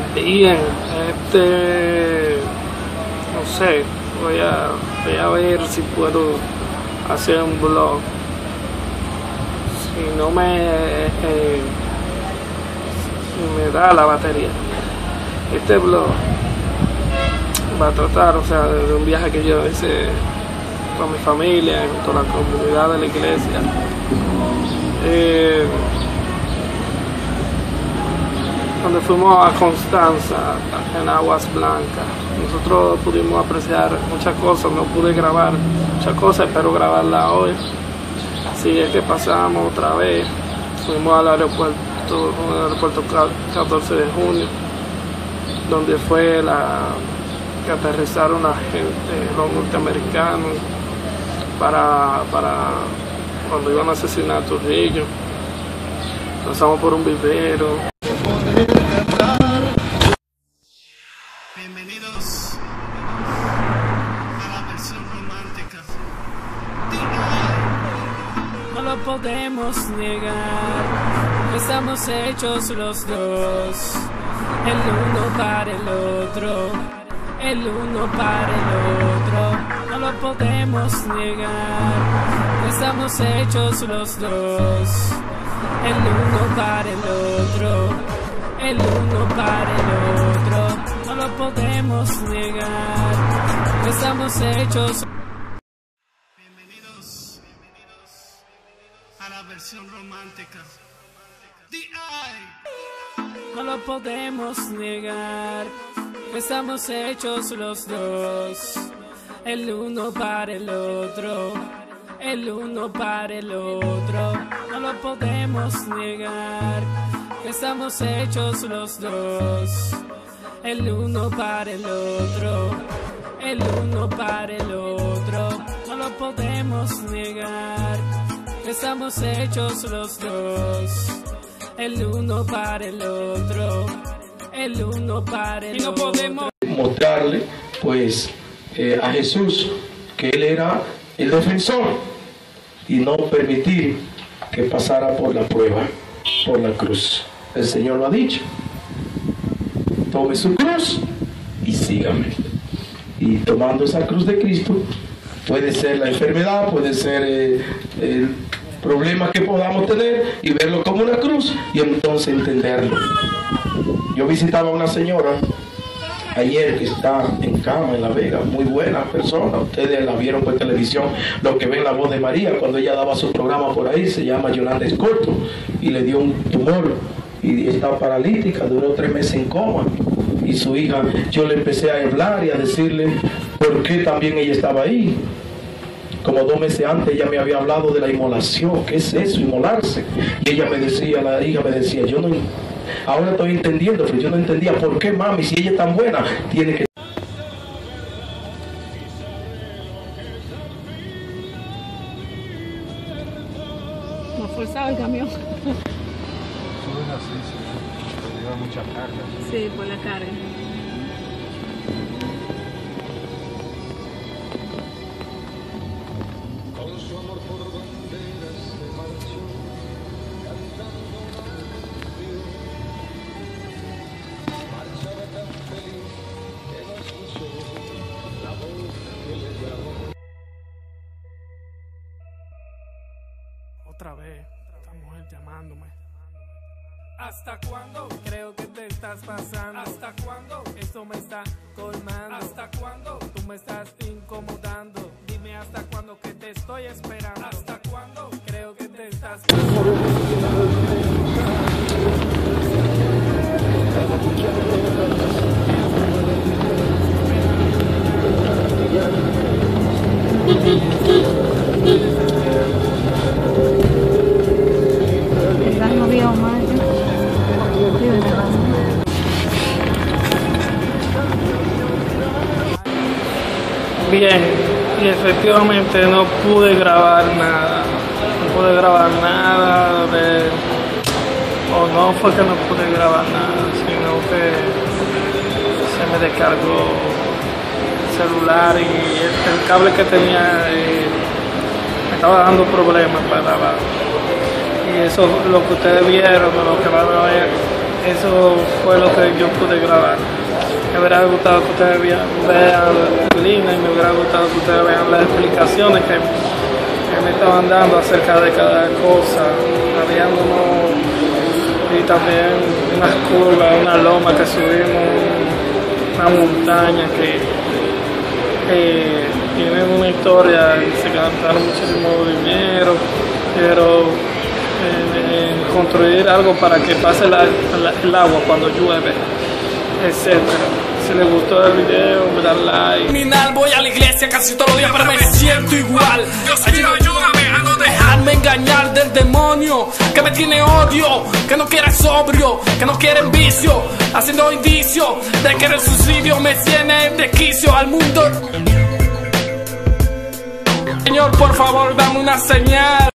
Bien, no sé, voy a ver si puedo hacer un blog. Si no me da la batería. Este blog va a tratar, o sea, de un viaje que yo hice con mi familia, con la comunidad de la iglesia. Cuando fuimos a Constanza, en Aguas Blancas, nosotros pudimos apreciar muchas cosas. No pude grabar muchas cosas, espero grabarlas hoy. Así es que pasamos otra vez, fuimos al aeropuerto 14 de junio, donde fue que aterrizaron la gente, los norteamericanos, para cuando iban a asesinar a Trujillo. Pasamos por un vivero. Bienvenidos a la versión romántica. No lo podemos negar, estamos hechos los dos, el uno para el otro, el uno para el otro. No lo podemos negar, estamos hechos los dos, el uno para el otro, el uno para el otro. No lo podemos negar, estamos hechos. Bienvenidos a la versión romántica. No lo podemos negar, estamos hechos los dos, el uno para el otro, el uno para el otro. No lo podemos negar, estamos hechos los dos, el uno para el otro, el uno para el otro. No lo podemos negar, estamos hechos los dos, el uno para el otro, el uno para el otro. Y no podemos mostrarle pues a Jesús que Él era el defensor y no permitir que pasara por la prueba, por la cruz. El Señor lo ha dicho: tome su cruz y sígame. Y tomando esa cruz de Cristo, puede ser la enfermedad, puede ser el problema que podamos tener, y verlo como una cruz y entonces entenderlo. Yo visitaba a una señora ayer que está en cama en La Vega, muy buena persona. Ustedes la vieron por televisión, los que ven La Voz de María, cuando ella daba su programa por ahí. Se llama Yolanda Escorto y le dio un tumor y está paralítica, duró 3 meses en coma. Y su hija, yo le empecé a hablar y a decirle por qué también ella estaba ahí. Como 2 meses antes ella me había hablado de la inmolación. ¿Qué es eso, inmolarse? Y ella me decía, la hija me decía, yo no, ahora estoy entendiendo, pero yo no entendía por qué, mami, si ella es tan buena, tiene que... No forzado el camión. Suena así, sí, lleva mucha carga. Sí, por la carga. Otra vez, esta mujer llamándome. ¿Hasta cuándo? Creo que te estás pasando. ¿Hasta cuándo? Esto me está colmando. ¿Hasta cuándo? Tú me estás incomodando. Dime hasta cuándo, que te estoy esperando. ¿Hasta cuándo? Creo que te estás No vio más. Bien, y efectivamente no pude grabar nada. No pude grabar nada o no fue que no pude grabar nada, sino que se me descargó el celular y el cable que tenía me estaba dando problemas para grabar. Y eso, lo que ustedes vieron, lo que van a ver Eso fue lo que yo pude grabar. Me hubiera gustado que ustedes vean el línea y me hubiera gustado que ustedes vean las explicaciones que me estaban dando acerca de cada cosa. Había y también unas curvas, una loma que subimos, una montaña que tiene una historia y se gastaron muchísimo dinero, pero en construir algo para que pase el agua cuando llueve, etcétera. Si les gustó el video, me dan like. Criminal, voy a la iglesia casi todos los días, pero me siento igual. Dios mío, ayúdame a no dejarme engañar del demonio que me tiene odio, que no quiere sobrio, que no quiere vicio, haciendo indicio de que el suicidio me tiene de quicio al mundo. Señor, por favor, dame una señal.